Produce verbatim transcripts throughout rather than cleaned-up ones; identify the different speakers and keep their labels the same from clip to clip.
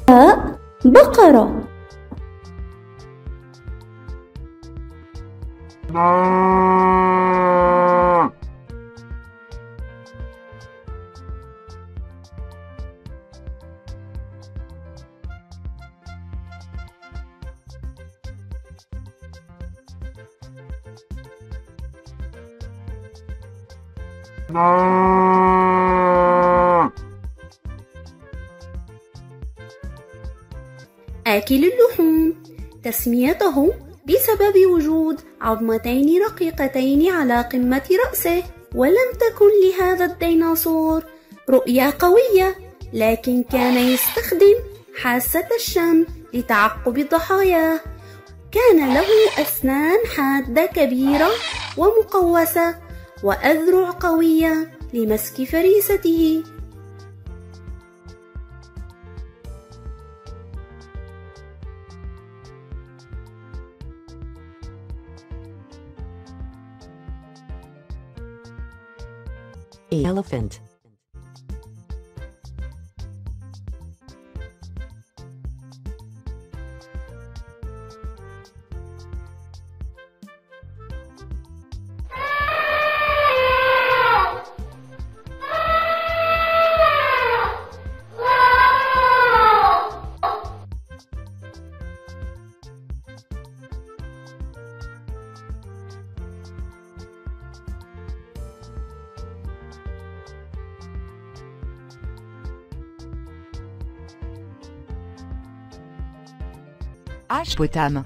Speaker 1: باء بقرة. آكل اللحوم، تسميته بسبب وجود عظمتين رقيقتين على قمة رأسه. ولم تكن لهذا الديناصور رؤية قوية، لكن كان يستخدم حاسة الشم لتعقب ضحاياه. كان له أسنان حادة كبيرة ومقوسة، وأذرع قوية لمسك فريسته.
Speaker 2: Elephant. Hippopotame.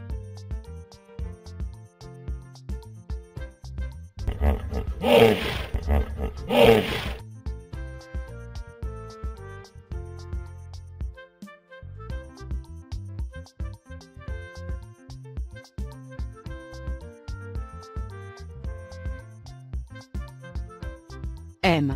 Speaker 2: M.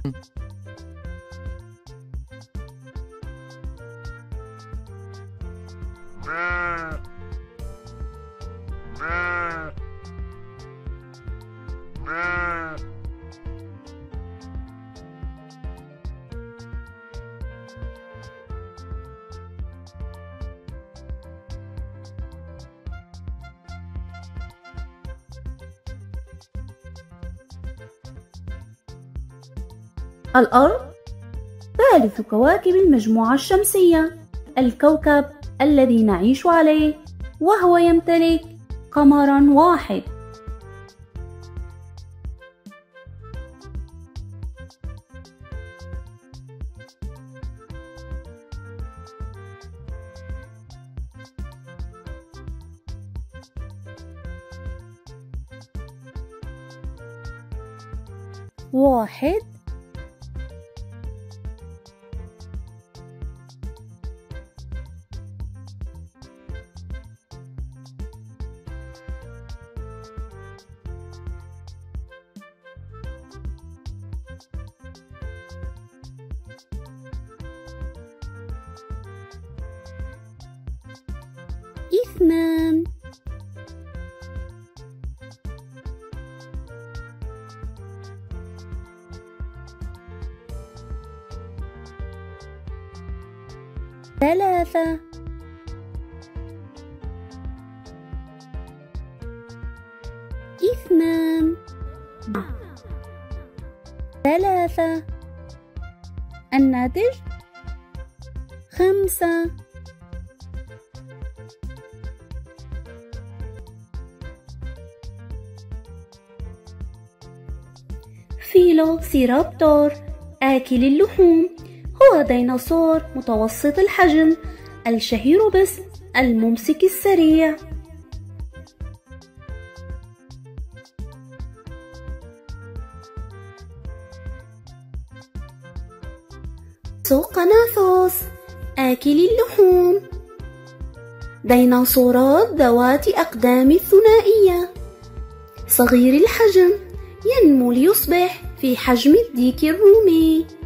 Speaker 1: الأرض ثالث كواكب المجموعة الشمسية، الكوكب الذي نعيش عليه، وهو يمتلك قمرا واحد. واحد، اثنان، ثلاثة، اثنان، ثلاثة. الناتج خمسة. فيلوسيرابتور آكل اللحوم هو ديناصور متوسط الحجم الشهير باسم الممسك السريع. سوقناثوس آكل اللحوم ديناصورات ذوات أقدام ثنائية صغير الحجم، ينمو ليصبح في حجم الديك الرومي.